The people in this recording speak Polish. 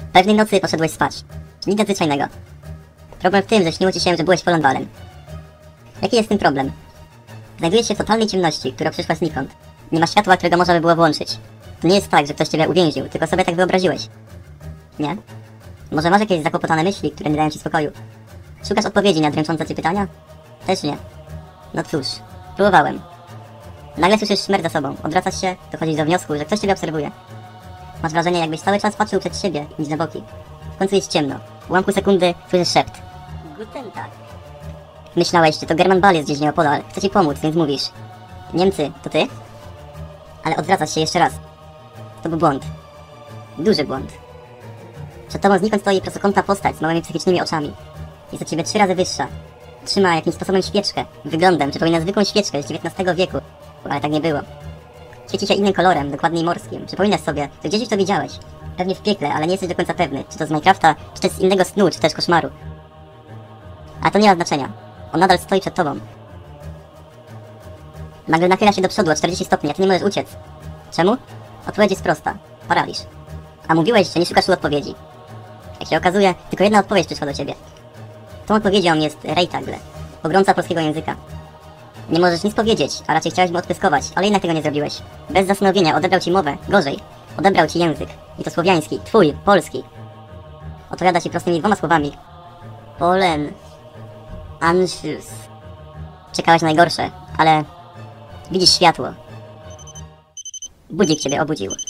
Pewnej nocy poszedłeś spać. Nic nadzwyczajnego. Problem w tym, że śniło ci się, że byłeś polonwalem. Jaki jest z tym problem? Znajdujesz się w totalnej ciemności, która przyszła znikąd. Nie ma światła, którego można by było włączyć. To nie jest tak, że ktoś ciebie uwięził, tylko sobie tak wyobraziłeś. Nie? Może masz jakieś zakłopotane myśli, które nie dają ci spokoju? Szukasz odpowiedzi na dręczące cię pytania? Też nie. No cóż, próbowałem. Nagle słyszysz szmer za sobą, odwracasz się, dochodzisz do wniosku, że ktoś ciebie obserwuje. Masz wrażenie, jakbyś cały czas patrzył przed siebie, nic na boki. W końcu jest ciemno. W ułamku sekundy słyszysz szept. Guten Tag. Myślałeś, że to German Ball jest gdzieś nieopodal. Chce ci pomóc, więc mówisz: Niemcy, to ty? Ale odwracasz się jeszcze raz. To był błąd. Duży błąd. Przed tobą znikąd stoi prostokątna postać z małymi psychicznymi oczami. Jest od ciebie 3 razy wyższa. Trzyma jakimś sposobem świeczkę. Wyglądem przypomina zwykłą świeczkę z XIX wieku. Ale tak nie było. Świeci się innym kolorem, dokładniej morskim. Przypominasz sobie, że gdzieś już to widziałeś. Pewnie w piekle, ale nie jesteś do końca pewny, czy to z Minecrafta, czy też z innego snu, czy też koszmaru. A to nie ma znaczenia. On nadal stoi przed tobą. Nagle nachyla się do przodu o 40 stopni, a ty nie możesz uciec. Czemu? Odpowiedź jest prosta. Paraliż. A mówiłeś, że nie szukasz tu odpowiedzi. Jak się okazuje, tylko jedna odpowiedź przyszła do ciebie. Tą odpowiedzią jest rejtagle, pogromca polskiego języka. Nie możesz nic powiedzieć, a raczej chciałeś mu odpyskować, ale jednak tego nie zrobiłeś. Bez zastanowienia odebrał ci mowę, gorzej. Odebrał ci język. I to słowiański, twój, polski. Odpowiada ci prostymi 2 słowami. Polen. Anschluss. Czekałeś na najgorsze, ale widzisz światło. Budzik ciebie obudził.